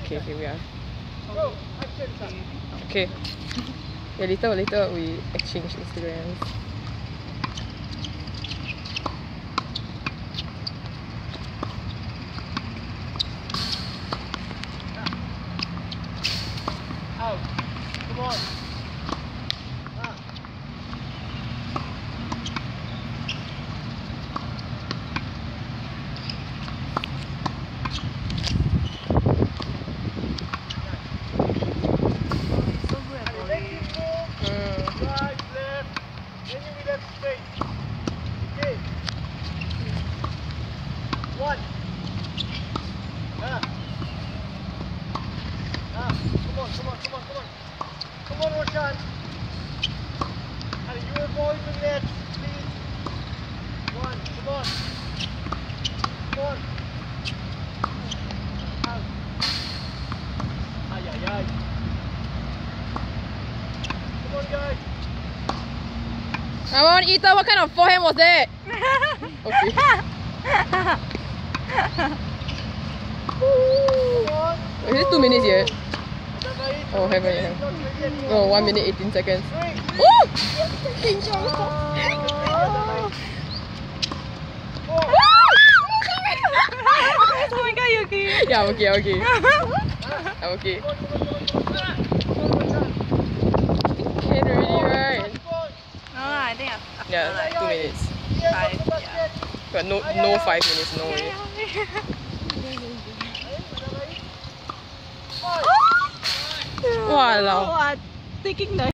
okay, we are. Okay. Yeah, later we exchange Instagrams. Out. Come on. One. Come on, Roshan. And you avoid the net, please. One, come on. Come on. Out. Ay, ay, ay. Come on, guys. Come on, Ethan, what kind of forehand was that? Okay. Is it 2 minutes yet? Oh, haven't yet. Oh, 1 minute 18 seconds. Oh! Oh my god, you okay? Yeah, I'm okay, I'm okay. I'm okay. Can already, right? No, I think after Yeah, like 2 minutes. 5, yeah. But no 5 minutes, no way. Wow. Taking the